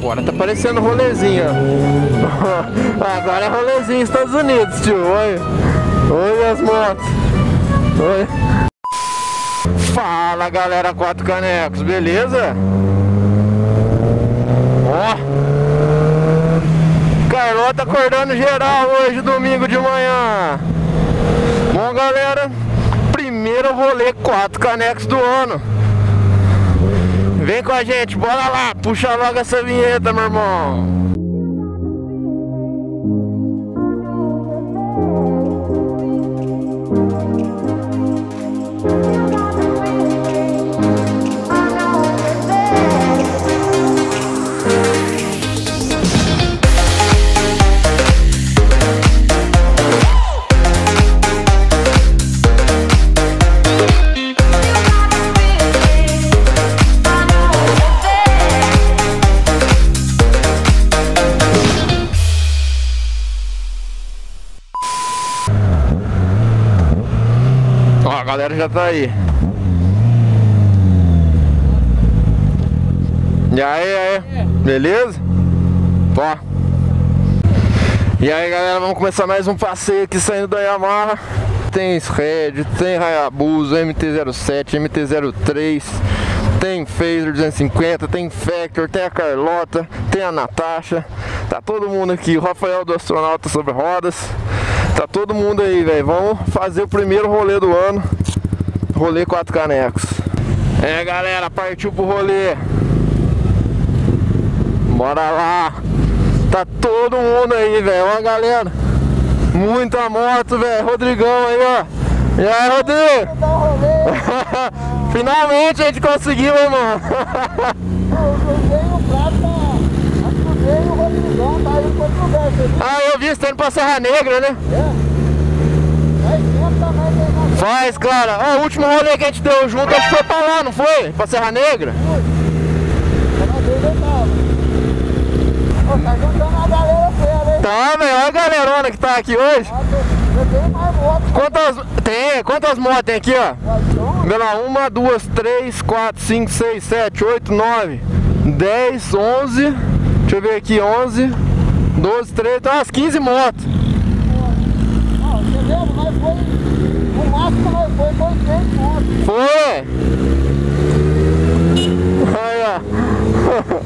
Agora tá parecendo rolezinho, ó. Agora é rolezinho Estados Unidos, tio. Oi. Oi as motos. Oi. Fala galera, 4 canecos, beleza? Ó, Carlota acordando geral hoje, domingo de manhã. Bom galera, primeiro rolê 4 canecos do ano. Vem com a gente, bora lá, puxa logo essa vinheta, meu irmão. A galera já tá aí. E aí, beleza? Ó. E aí galera, vamos começar mais um passeio aqui saindo da Yamaha. Tem Shred, tem Hayabusa, MT-07, MT-03, tem Phaser 250, tem Factor, tem a Carlota, tem a Natasha. Tá todo mundo aqui, o Rafael do Astronauta sobre Rodas. Tá todo mundo aí, velho. Vamos fazer o primeiro rolê do ano. Rolê 4 canecos. É galera, partiu pro rolê. Bora lá. Tá todo mundo aí, velho. Ó galera, muita moto, velho. Rodrigão aí, ó. E aí, Rodrigo? Finalmente a gente conseguiu, hein, mano. Ah, eu vi, você tá indo pra Serra Negra, né? Faz, cara. Ó, o último rolê que a gente deu junto, acho que foi pra lá, não foi? Pra Serra Negra? Tá juntando a galera feia, hein? Tá, velho. Olha a galerona que tá aqui hoje. Eu tenho mais motos. Quantas motos tem aqui, ó? Vê lá, 1, 2, 3, 4, 5, 6, 7, 8, 9, 10, 11. Deixa eu ver aqui, 11, 12, 13, tem umas 15 motos. Você lembra? Nós foi, no máximo nós foi 200 motos. Foi! Aí, ó.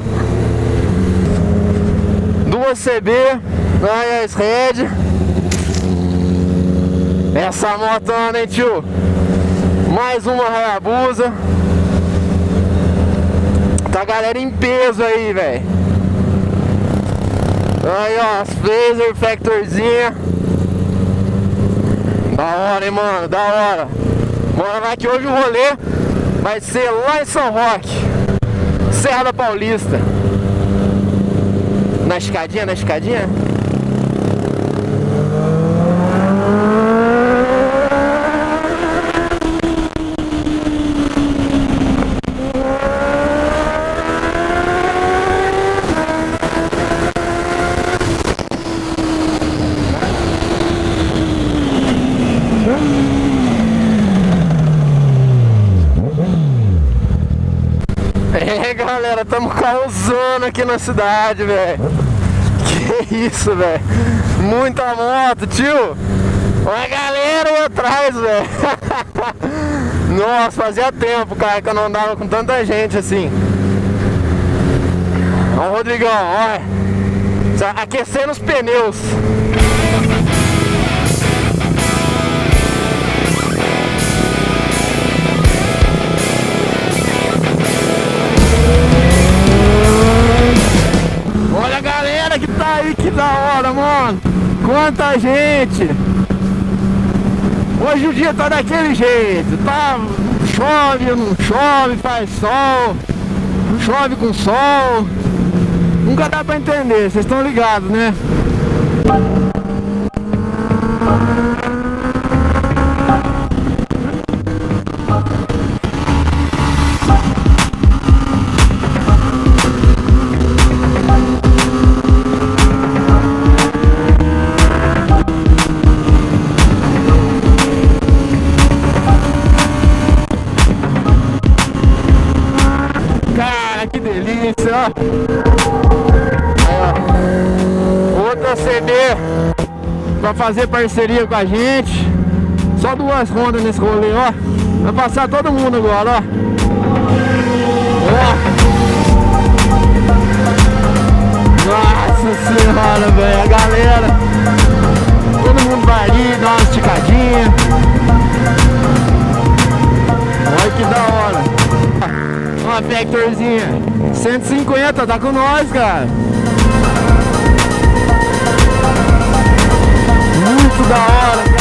2 CB, aí a Shred. Essa motona, hein, tio? Mais uma Hayabusa. Tá a galera em peso aí, velho. Aí, ó, as Phaser, Factorzinha. Da hora, hein, mano, da hora. Bora lá que hoje o rolê vai ser lá em São Roque, Serra da Paulista. Na escadinha, na escadinha. É galera, estamos causando aqui na cidade, velho. Que isso, velho. Muita moto, tio. Olha a galera aí atrás, velho. Nossa, fazia tempo, cara, que eu não andava com tanta gente assim. Ó o Rodrigão, olha. Aquecendo os pneus. Olha a galera que tá aí, que da hora, mano. Quanta gente. Hoje o dia tá daquele jeito. Tá, chove, não chove, faz sol. Chove com sol. Nunca dá pra entender, vocês estão ligados, né? Cara, que delícia, ó. GB pra fazer parceria com a gente. Só 2 rondas nesse rolê, ó. Vai passar todo mundo agora, ó. Nossa senhora, velho. A galera, todo mundo vai ali, dá uma esticadinha. Olha que da hora. Uma Vectorzinha 150, tá com nós, cara. Muito da hora.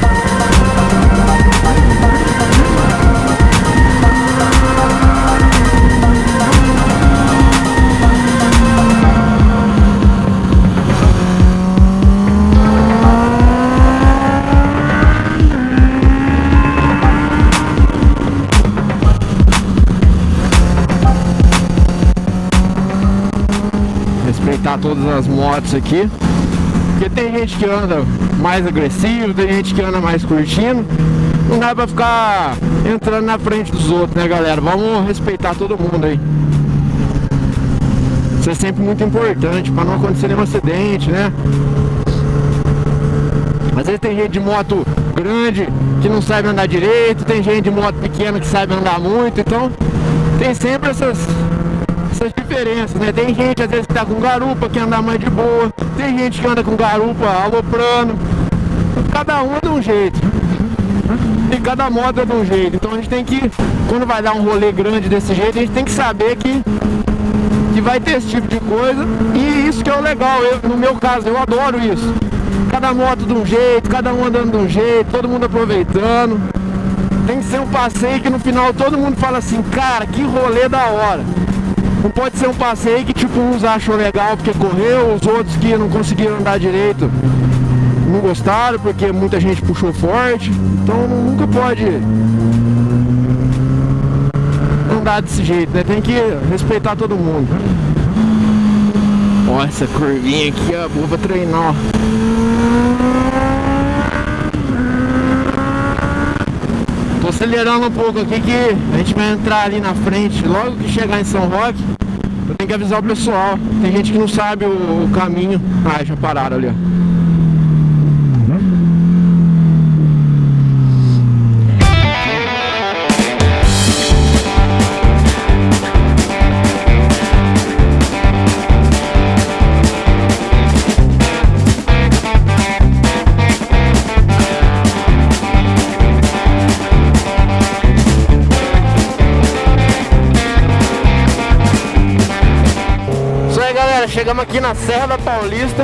Respeitar todas as motos aqui, porque tem gente que anda mais agressivo, tem gente que anda mais curtindo. Não dá pra ficar entrando na frente dos outros, né, galera? Vamos respeitar todo mundo aí. Isso é sempre muito importante pra não acontecer nenhum acidente, né? Às vezes tem gente de moto grande que não sabe andar direito, tem gente de moto pequena que sabe andar muito, então tem sempre essas diferenças, né? Tem gente às vezes que tá com garupa que anda mais de boa, tem gente que anda com garupa aloprando. Cada um é de um jeito e cada moto é de um jeito. Então a gente tem que, quando vai dar um rolê grande desse jeito, a gente tem que saber que vai ter esse tipo de coisa. E isso que é o legal, no meu caso, eu adoro isso. Cada moto de um jeito, cada um andando de um jeito, todo mundo aproveitando. Tem que ser um passeio que no final todo mundo fala assim, cara, que rolê da hora. Não pode ser um passeio que tipo uns acham legal porque correu, os outros que não conseguiram andar direito não gostaram porque muita gente puxou forte. Então nunca pode andar desse jeito, né? Tem que respeitar todo mundo. Ó, essa curvinha aqui, ó, boa pra treinar. Tô acelerando um pouco aqui que a gente vai entrar ali na frente. Logo que chegar em São Roque, eu tenho que avisar o pessoal. Tem gente que não sabe o caminho. Ah, já pararam ali, ó. Chegamos aqui na Serra da Paulista.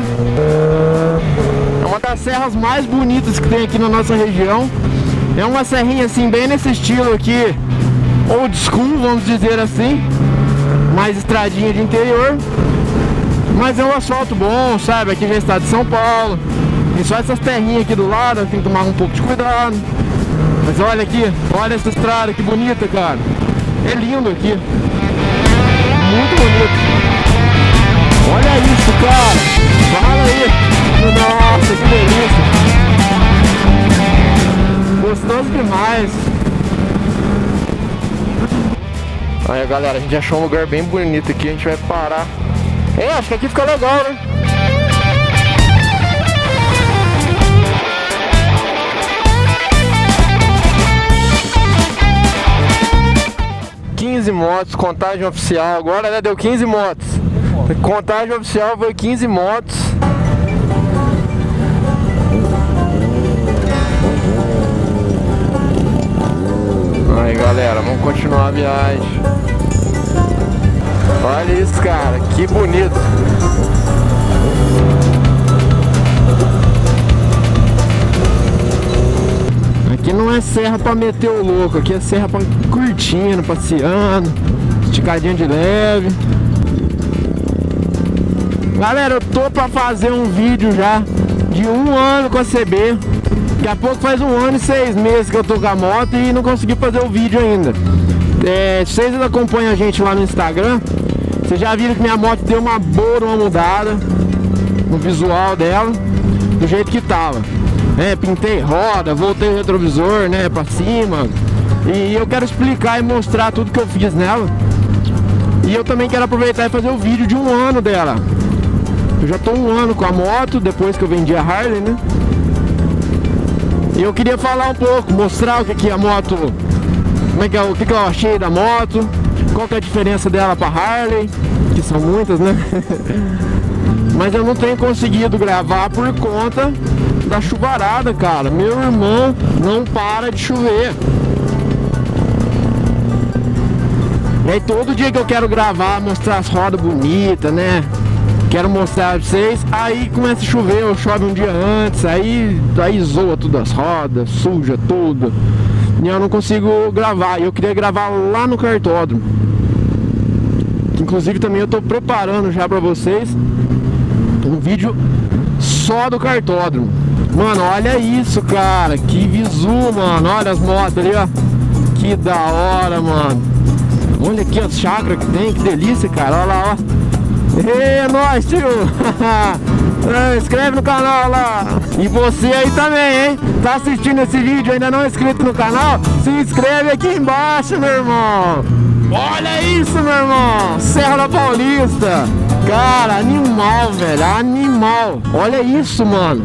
É uma das serras mais bonitas que tem aqui na nossa região. É uma serrinha assim, bem nesse estilo aqui, old school, vamos dizer assim. Mais estradinha de interior. Mas é um asfalto bom, sabe? Aqui já é estado de São Paulo. Tem só essas terrinhas aqui do lado, tem que tomar um pouco de cuidado. Mas olha aqui, olha essa estrada, que bonita, cara. É lindo aqui. Muito bonito. Olha isso, cara. Fala aí. Nossa, que delícia. Gostoso demais. Aí, galera, a gente achou um lugar bem bonito aqui. A gente vai parar. Acho que aqui fica legal, né? Motos, contagem oficial agora, né? Deu 15 motos. Contagem oficial foi 15 motos. Aí, galera, vamos continuar a viagem. Olha isso, cara, que bonito. Aqui não é serra pra meter o louco, aqui é serra pra curtindo, passeando, esticadinha de leve. Galera, eu tô pra fazer um vídeo já de 1 ano com a CB. Daqui a pouco faz 1 ano e 6 meses que eu tô com a moto e não consegui fazer o vídeo ainda. Se vocês ainda acompanham a gente lá no Instagram, vocês já viram que minha moto deu uma boa mudada no visual dela, do jeito que tava. Pintei roda, voltei o retrovisor, né, pra cima. E eu quero explicar e mostrar tudo que eu fiz nela. E eu também quero aproveitar e fazer o vídeo de 1 ano dela. Eu já tô um ano com a moto, depois que eu vendi a Harley, né? E eu queria falar um pouco, mostrar o que é a moto, como é que é, o que eu achei da moto, qual que é a diferença dela pra Harley, que são muitas, né? Mas eu não tenho conseguido gravar por conta da chuvarada, cara. Meu irmão, não para de chover. E aí todo dia que eu quero gravar, mostrar as rodas bonitas, né? Quero mostrar pra vocês, aí começa a chover, ou chove um dia antes, aí zoa tudo as rodas, suja tudo. E eu não consigo gravar, eu queria gravar lá no cartódromo. Inclusive também eu tô preparando já pra vocês um vídeo só do cartódromo. Mano, olha isso, cara, que visu, mano, olha as motos ali, ó. Que da hora, mano. Olha aqui as chácaras que tem, que delícia, cara, olha lá, ó. É nóis, tio! Inscreve no canal lá! E você aí também, hein? Tá assistindo esse vídeo e ainda não é inscrito no canal? Se inscreve aqui embaixo, meu irmão! Olha isso, meu irmão! Serra da Paulista! Cara, animal, velho! Animal! Olha isso, mano!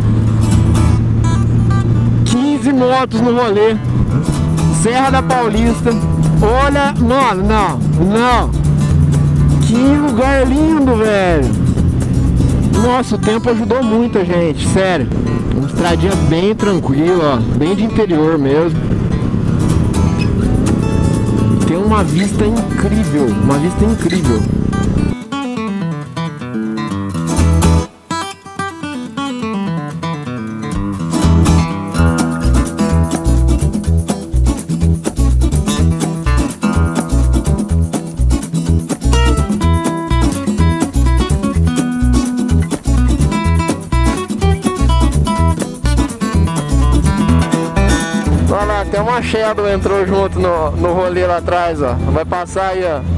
15 motos no rolê! Serra da Paulista! Olha, mano, não! Que lugar lindo, velho. Nossa, o tempo ajudou muito a gente, sério. Uma estradinha bem tranquila, ó, bem de interior mesmo. Tem uma vista incrível, uma vista incrível. Até uma Shadow entrou junto no rolê lá atrás, ó. Vai passar aí, ó.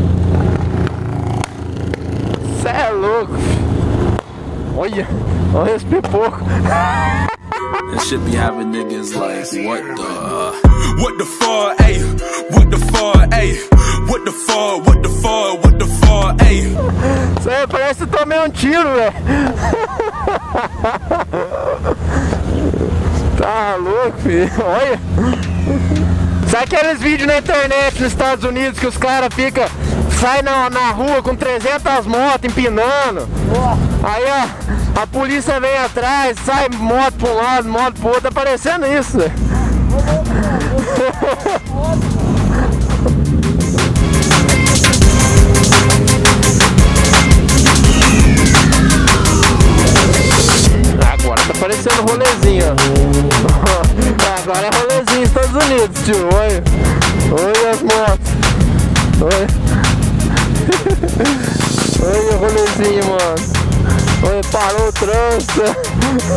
Cê é louco. Olha esse pipoco. That shit be having niggas like, what the fuck, ayy? What the fuck, ayy? What the fuck, what the fuck, what the fuck, ayy? Isso aí parece que eu tomei um tiro, velho. Tá louco, filho. Olha. Sabe aqueles vídeos na internet nos Estados Unidos que os caras saem na rua com 300 motos empinando? Aí ó, a polícia vem atrás, sai moto pra um lado, moto pro outro, tá parecendo isso. Agora tá parecendo rolezinho, ó. Agora é rolezinho Estados Unidos, tio. Olha. Olha as motos. Olha. Olha o rolezinho, mano. Olha, parou o trânsito.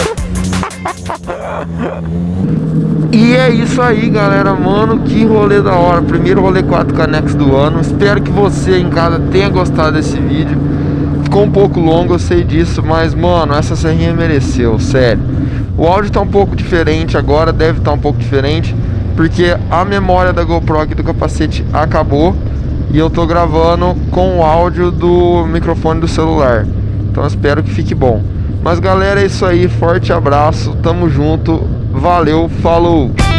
E é isso aí, galera, mano, que rolê da hora. Primeiro rolê 4K Next do ano. Espero que você em casa tenha gostado desse vídeo. Ficou um pouco longo, eu sei disso, mas, mano, essa serrinha mereceu, sério. O áudio tá um pouco diferente agora, deve estar um pouco diferente, porque a memória da GoPro aqui do capacete acabou e eu tô gravando com o áudio do microfone do celular. Então espero que fique bom. Mas galera, é isso aí, forte abraço, tamo junto, valeu, falou!